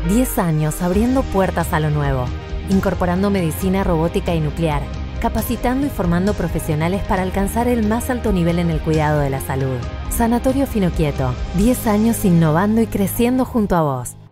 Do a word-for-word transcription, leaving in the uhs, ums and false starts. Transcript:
diez años abriendo puertas a lo nuevo, incorporando medicina robótica y nuclear, capacitando y formando profesionales para alcanzar el más alto nivel en el cuidado de la salud. Sanatorio Finoquieto, diez años innovando y creciendo junto a vos.